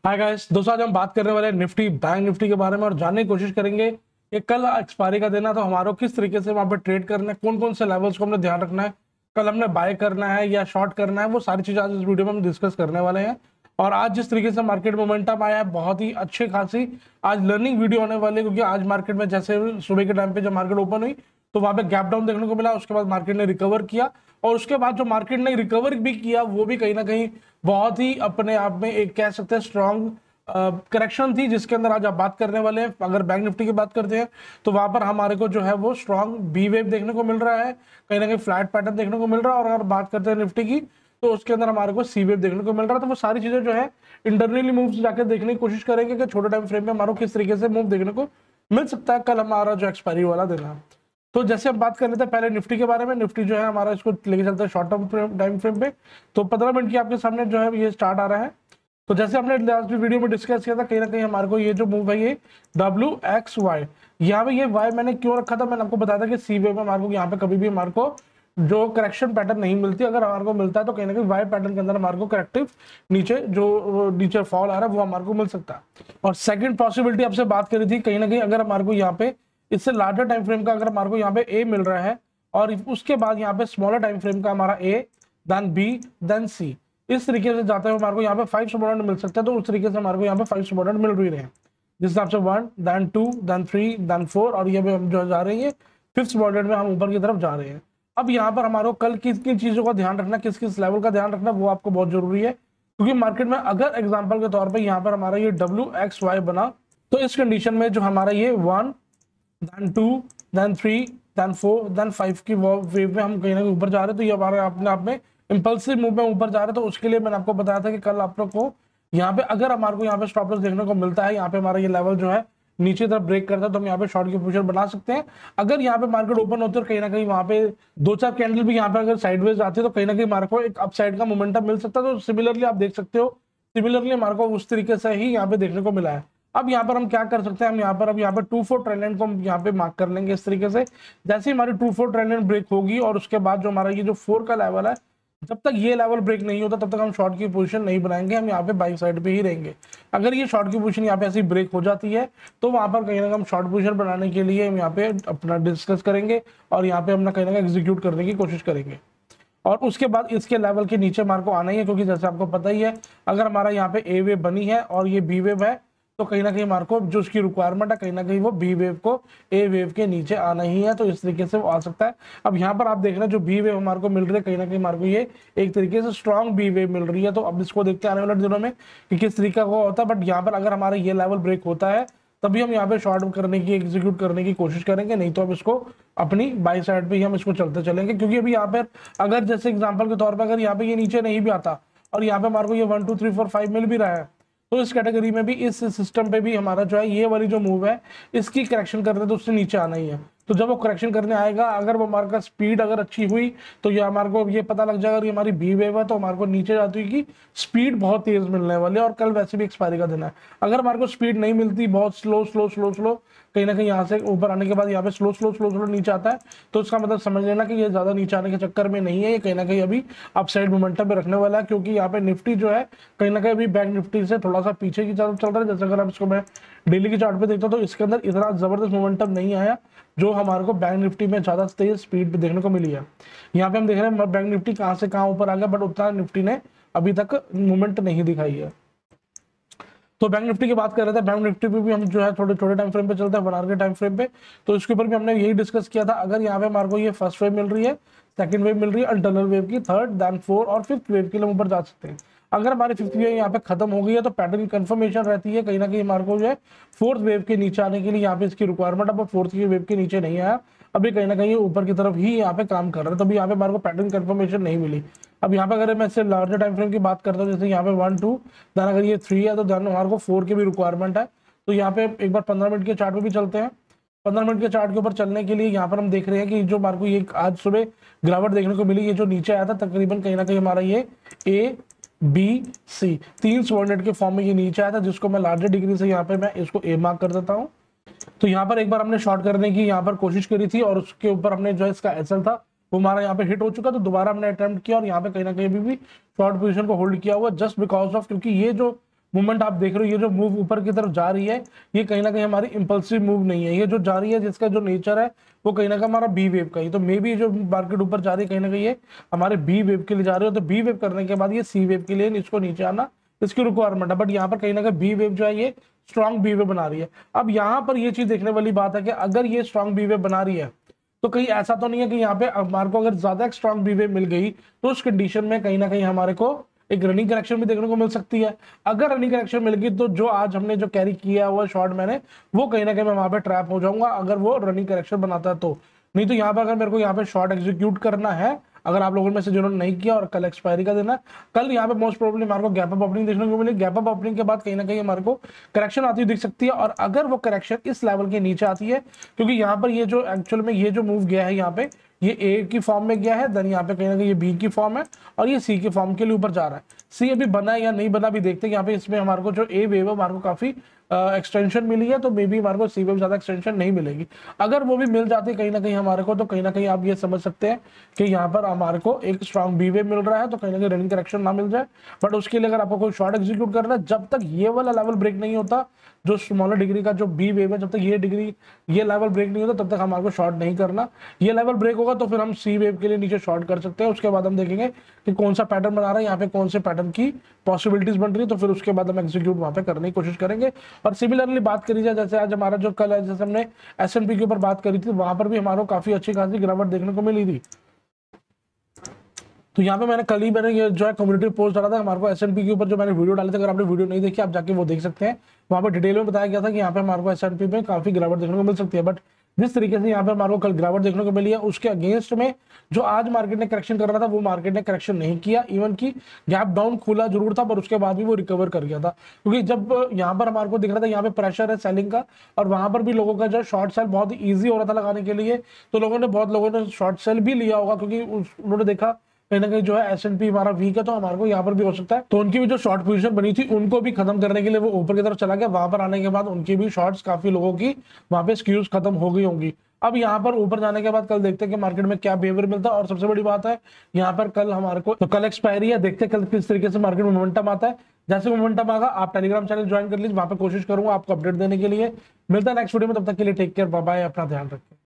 Hi guys, दोस्तों आज हम बात करने वाले हैं निफ्टी बैंक निफ्टी के बारे में और जानने की कोशिश करेंगे कि कल एक्सपायरी का दिन है तो हमारा किस तरीके से वहां पे ट्रेड करना है, कौन कौन से लेवल्स को हमने ध्यान रखना है, कल हमने बाय करना है या शॉर्ट करना है, वो सारी चीजें आज इस वीडियो में हम डिस्कस करने वाले हैं। और आज जिस तरीके से मार्केट मोमेंटम आया है, बहुत ही अच्छी खासी आज लर्निंग वीडियो होने वाली है, क्योंकि आज मार्केट में जैसे सुबह के टाइम पे जब मार्केट ओपन हुई तो वहां पे गैप डाउन देखने को मिला, उसके बाद मार्केट ने रिकवर किया और उसके बाद जो मार्केट ने रिकवर भी किया वो भी कहीं ना कहीं बहुत ही अपने आप में एक कह सकते हैं स्ट्रॉन्ग करेक्शन थी, जिसके अंदर आज आप बात करने वाले हैं। अगर बैंक निफ्टी की बात करते हैं तो वहां पर हमारे को जो है वो स्ट्रॉन्ग बी वेव देखने को मिल रहा है, कहीं ना कहीं फ्लैट पैटर्न देखने को मिल रहा है। और अगर बात करते हैं निफ्टी की तो उसके अंदर हमारे को सी वेव देखने को मिल रहा है। तो वो सारी चीजें जो है इंटरनली मूव्स जाकर देखने की कोशिश करेंगे कि छोटे टाइम फ्रेम में हमारा किस तरीके से मूव देखने को मिल सकता है कल हमारा जो एक्सपायरी वाला दिन है। तो जैसे हम बात कर लेते हैं पहले निफ्टी के बारे में। निफ्टी जो है हमारा इसको लेके चलते हैं शॉर्ट टर्म टाइम फ्रेम पे। तो 15 मिनट की आपके सामने जो है ये स्टार्ट आ रहा है। तो जैसे हमने लास्ट वीडियो में डिस्कस किया था, कहीं ना कहीं हमारे को ये जो मूव है ये WXY, यहाँ पे ये Y मैंने क्यों रखा था, मैंने आपको बताया था कि सी वेव में हमारे को यहाँ पे कभी भी हमारे को जो करेक्शन पैटर्न नहीं मिलती, अगर हमारे को मिलता है तो कहीं ना कहीं Y पैटर्न के अंदर हमारे को करेक्टिव नीचे जो नीचे फॉल आ रहा है वो हमारे को मिल सकता है। और सेकंड पॉसिबिलिटी आपसे बात करी थी, कहीं ना कहीं अगर हमारे को यहाँ पे इससे लार्जर टाइम फ्रेम का अगर हमारे को यहाँ पे A मिल रहा है और उसके बाद यहाँ पे स्मॉलर टाइम फ्रेम का हमारा A then B then C, इस तरीके से जाते हुए हमारे को यहाँ पे 5 सपोर्टेंट मिल सकता है। तो उस तरीके से हमारे को यहाँ पे 5 सपोर्टेंट मिल भी रहे हैं, जिस हिसाब से 1 देन 2 देन 3 देन 4 और ये भी हम जो जा रही है 5th सपोर्टेंट में हम ऊपर की तरफ जा रहे हैं। अब यहाँ पर हमारे को कल किस किन चीजों का ध्यान रखना, किस किस लेवल का ध्यान रखना, वो आपको बहुत जरूरी है। क्योंकि मार्केट में अगर एग्जाम्पल के तौर पर यहाँ पर हमारा ये WXY बना तो इस कंडीशन में जो हमारा ये 1 देन 2 देन 3 देन 4 देन 5 की वेव में हम कहीं ना कहीं ऊपर जा रहे हैं। तो ये हमारे अपने आप में इंपल्सिव मूव में ऊपर जा रहे हैं। तो उसके लिए मैंने आपको बताया था कि कल आप लोग को यहाँ पे अगर हमारे को यहाँ पे स्टॉप लॉस देखने को मिलता है, यहाँ पे हमारा ये लेवल जो है नीचे तरफ ब्रेक करता है तो हम यहाँ पे शॉर्ट की पोजीशन बना सकते हैं। अगर यहाँ पे मार्केट ओपन होती है और कहीं ना कहीं वहां पे 2-4 कैंडल भी यहाँ पे अगर साइडवेज आती है तो कहीं ना कहीं हमारे को एक अपसाइड का मोमेंटम मिल सकता है। तो सिमिलरली आप देख सकते हो, सिमिलरली हमारे को उस तरीके से ही यहाँ पे देखने को मिला है। अब यहाँ पर हम क्या कर सकते हैं, हम यहाँ पर अब यहाँ पे 2-4 ट्रेंड लाइन को हम यहाँ पे मार्क कर लेंगे इस तरीके से। जैसे ही हमारी 2-4 ट्रेंड लाइन ब्रेक होगी और उसके बाद जो हमारा ये जो 4 का लेवल है, जब तक ये लेवल ब्रेक नहीं होता तब तक हम शॉर्ट की पोजीशन नहीं बनाएंगे, हम यहाँ पे बाई साइड पे ही रहेंगे। अगर ये शॉर्ट की पोजीशन यहाँ पे ऐसी ब्रेक हो जाती है तो वहां पर कहीं ना कहीं हम शॉर्ट पोजीशन बनाने के लिए हम यहाँ पे अपना डिस्कस करेंगे और यहाँ पे अपना कहीं ना कहीं एग्जीक्यूट करने की कोशिश करेंगे। और उसके बाद इसके लेवल के नीचे हमारे को आना ही है, क्योंकि जैसे आपको पता ही है अगर हमारा यहाँ पे ए वेव बनी है और ये बी वेव है तो कहीं ना कहीं हमारे को जो उसकी रिक्वायरमेंट है कहीं ना कहीं वो बी वेव को ए वेव के नीचे आना ही है। तो इस तरीके से वो आ सकता है। अब यहाँ पर आप देख रहे हैं जो बी वेव हमारे को मिल रही है, कहीं ना कहीं हमारे को ये एक तरीके से स्ट्रॉन्ग बी वेव मिल रही है। तो अब इसको देखते हैं आने वाले दिनों में कि किस तरीका का होता है। बट यहाँ पर अगर हमारा ये लेवल ब्रेक होता है तभी हम यहाँ पे शॉर्ट करने की एग्जीक्यूट करने की कोशिश करेंगे, नहीं तो हम इसको अपनी बाई साइड पे ही हम इसको चलते चलेंगे। क्योंकि अभी यहाँ पर अगर जैसे एग्जांपल के तौर पर अगर यहाँ पे ये नीचे नहीं भी आता और यहाँ पे हमारे को ये 1 2 3 4 5 मिल भी रहा है तो इस कैटेगरी में भी इस सिस्टम पे भी हमारा जो है ये वाली जो मूव है इसकी करेक्शन करने तो उससे नीचे आना ही है। तो जब वो करेक्शन करने आएगा, अगर वो हमारे का स्पीड अगर अच्छी हुई तो ये हमारे को ये पता लग जाएगा, ये हमारी बी वेव है तो हमारे को नीचे जाती है कि स्पीड बहुत तेज मिलने वाली है। और कल वैसे भी एक्सपायरी का दिन है, अगर हमारे को स्पीड नहीं मिलती, बहुत स्लो स्लो स्लो स्लो कहीं ना कहीं यहाँ से ऊपर आने के बाद यहाँ पे स्लो स्लो स्लो स्लो नीचे आता है तो इसका मतलब समझ लेना कि ये ज्यादा नीचे आने के चक्कर में नहीं है, ये कहीं ना कहीं अभी अपसाइड मोमेंटम पे रखने वाला है। क्योंकि यहाँ पे निफ्टी जो है कहीं ना कहीं अभी बैंक निफ्टी से थोड़ा सा पीछे की तरफ चल रहा है। जैसे अगर आप इसको मैं डेली की चार्ट पे देखता हूँ तो इसके अंदर इतना जबरदस्त मोमेंटम नहीं आया जो हमारे को बैंक निफ्टी में ज्यादा तेज स्पीड पे देखने को मिली है। यहाँ पे हम देख रहे हैं बैंक निफ्टी कहाँ से कहाँ ऊपर आ गया, बट उतना निफ्टी ने अभी तक मूवमेंट नहीं दिखाई है। तो बैंक निफ्टी की बात कर रहे थे, बैंक निफ्टी पे भी हम जो है थोड़े छोटे टाइम फ्रेम पे चलते हैं, 1 आवर के टाइम फ्रेम पे। तो इसके ऊपर भी हमने यही डिस्कस किया था, अगर यहाँ पे हमारे को ये फर्स्ट वेव मिल रही है, सेकंड वेव मिल रही है, इंटरनल वेव की, थर्ड देन 4 और 5th वेव के लिए ऊपर जा सकते हैं। अगर हमारी 5th वेव यहाँ पे खत्म हो गई है तो पैटर्न कंफर्मेशन रहती है, कहीं ना कहीं हमारे को जो है 4th वेव के नीचे आने के लिए यहाँ पे इसकी रिक्वायरमेंट, अब 4th वेव के नीचे नहीं आया, अभी कहीं ना कहीं ऊपर की तरफ ही यहाँ पे काम कर रहा है। तो अभी यहाँ पे हमारे को पैटर्न कंफर्मेशन नहीं मिली। अब यहाँ पे अगर मैं इससे लार्जर टाइम फ्रेम की बात करता हूँ, जैसे यहाँ पे 1 2 देन अगर ये 3 है तो देन हमारे को 4 की भी रिक्वायरमेंट है। तो यहाँ पे एक बार 15 मिनट के चार्ट पे भी चलते हैं। 15 मिनट के चार्ट के ऊपर चलने के लिए यहाँ पर हम देख रहे हैं कि जो हमारे को ये आज सुबह गिरावट देखने को मिली, ये जो नीचे आया था तकरीबन कहीं ना कहीं हमारा ये ABC 3 सपोर्टेंट के फॉर्म में ये नीचे आया था, जिसको मैं लार्जर डिग्री से यहाँ पे मैं इसको A मार्क कर देता हूँ। तो यहाँ पर एक बार हमने शॉर्ट करने की यहाँ पर कोशिश करी थी और उसके ऊपर हमने जो इसका SL था वो हमारा यहाँ पे हिट हो चुका, तो दोबारा हमने अटेम्प्ट किया और यहाँ पे कहीं ना कहीं भी शॉर्ट पोजीशन को होल्ड किया हुआ जस्ट बिकॉज ऑफ, क्योंकि ये जो मूवमेंट आप देख रहे हो, ये जो मूव ऊपर की तरफ जा रही है ये कहीं ना कहीं हमारी इंपल्सिव मूव नहीं है, ये जो जा रही है जिसका जो नेचर है वो कहीं ना कहीं हमारा बी वेव का ही। तो मे बी जो मार्केट ऊपर जा रही है कहीं ना कहीं ये हमारे बी वेव के लिए जा रही है, तो बी वेव करने के बाद ये सी वेव के लिए इसको नीचे आना इसकी रिक्वायरमेंट है। बट यहाँ पर कहीं ना कहीं बी वेव जो है ये स्ट्रॉन्ग बी वेव बना रही है। अब यहाँ पर ये चीज देखने वाली बात है कि अगर ये स्ट्रॉन्ग बी वेव बना रही है तो कहीं ऐसा तो नहीं है कि यहाँ पे हमारे को अगर ज्यादा स्ट्रॉन्ग बी वेव मिल गई तो उस कंडीशन में कहीं ना कहीं हमारे को एक रनिंग करेक्शन भी देखने को मिल सकती है। अगर रनिंग करेक्शन मिल गई तो जो आज हमने जो कैरी किया हुआ शॉर्ट मैंने वो कहीं ना कहीं मैं वहां पे ट्रैप हो जाऊंगा अगर वो रनिंग करेक्शन बनाता है तो। नहीं तो यहाँ पर अगर मेरे को यहाँ पे शॉर्ट एग्जीक्यूट करना है, अगर आप लोगों में से जिन्होंने नहीं किया और कल एक्सपायरी का देना, कल यहाँ पे मोस्ट प्रोबेबली हमारे को गैप अप ओपनिंग देखने को मिलेगी। गैप अप ओपनिंग के बाद कहीं ना कहीं हमारे को करेक्शन आती हुई दिख सकती है, और अगर वो करेक्शन इस लेवल के नीचे आती है, क्योंकि यहाँ पर ये जो एक्चुअल में ये जो मूव गया है यहाँ पे ये ए की फॉर्म में गया है, देन यहाँ पे कहीं ना कहीं ये बी की फॉर्म है और ये सी की फॉर्म के लिए ऊपर जा रहा है। सी अभी बना है या नहीं बना भी देखते हैं। यहाँ पे इसमें हमारे को जो ए वेव है हमारे को काफी एक्सटेंशन मिली है, तो मे बी हमारे को सी वेव ज्यादा एक्सटेंशन नहीं मिलेगी। अगर वो भी मिल जाती है कहीं ना कहीं हमारे को, तो कहीं ना कहीं आप ये समझ सकते हैं कि यहाँ पर हमारे को एक स्ट्रॉन्ग बी वेव मिल रहा है, तो कहीं ना कहीं रनिंग करेक्शन ना मिल जाए। बट उसके लिए अगर आपको कोई शॉर्ट एग्जीक्यूट करना है, जब तक ये वाला लेवल ब्रेक नहीं होता, जो स्मॉलर डिग्री का जो बी वेव है, जब तक ये लेवल ब्रेक नहीं होता तब तक हमारे को शॉर्ट नहीं करना। ये लेवल ब्रेक होगा तो फिर हम सी वेव के लिए नीचे शॉर्ट कर सकते हैं। उसके बाद हम देखेंगे कि कौन सा पैटर्न बना रहा है, यहाँ पे कौन से पैटर्न की पॉसिबिलिटीज बन रही है, तो फिर उसके बाद हम एग्जीक्यूट वहां पे करने की कोशिश करेंगे। और सिमिलरली बात करी जाए, जैसे आज हमारा जो कल है, जैसे हमने S&P के ऊपर बात करी थी, वहां पर भी हमारे को काफी अच्छी खासी गिरावट देखने को मिली थी। तो यहाँ पे मैंने ये जो है कम्युनिटी पोस्ट डाला था हमारे को S&P के ऊपर, जो मैंने वीडियो डाले थे, अगर आपने वीडियो नहीं देखी आप जाके वो देख सकते हैं। वहाँ पे डिटेल में बताया गया था कि यहाँ पे हमारे को S&P में काफी गिरावट देखने को मिल सकती है। बट जिस तरीके से यहाँ पे हमारे को कल गिरावट देखने को मिली है, उसके अगेंस्ट में जो आज मार्केट ने करेक्शन कर रहा था वो मार्केट ने करेक्शन नहीं किया। इवन की गैप डाउन खुला जरूर था, पर उसके बाद भी वो रिकवर कर गया था, क्योंकि जब यहाँ पर हमारे को दिख रहा था यहाँ पे प्रेशर है सेलिंग का, और वहां पर भी लोगों का जो शॉर्ट सेल बहुत ईजी हो रहा था लगाने के लिए, तो बहुत लोगों ने शॉर्ट सेल भी लिया होगा, क्योंकि उन्होंने देखा कहीं ना कहीं जो है S&P हमारा वीक है, तो हमारे को यहाँ पर भी हो सकता है। तो उनकी भी जो शॉर्ट पोजीशन बनी थी उनको भी खत्म करने के लिए वो ऊपर की तरफ चला गया। वहां पर आने के बाद उनकी भी शॉर्ट्स काफी लोगों की वहां पे स्क्यूज खत्म हो गई होंगी। अब यहाँ पर ऊपर जाने के बाद कल देखते हैं कि मार्केट में क्या बिहेवियर मिलता है। और सबसे बड़ी बात है यहाँ पर कल हमारे को, तो कल एक्सपायरी है, देखते हैं कल किस तरीके से मार्केट में मोमेंटम आता है। जैसे मोमेंटम आगा आप टेलीग्राम चैनल ज्वाइन कर लीजिए, वहां पर कोशिश करूंगा आपको अपडेट देने के लिए। मिलता है नेक्स्ट वीडियो में, तब तक के लिए टेक केयर, बाय बाय, अपना ध्यान रखें।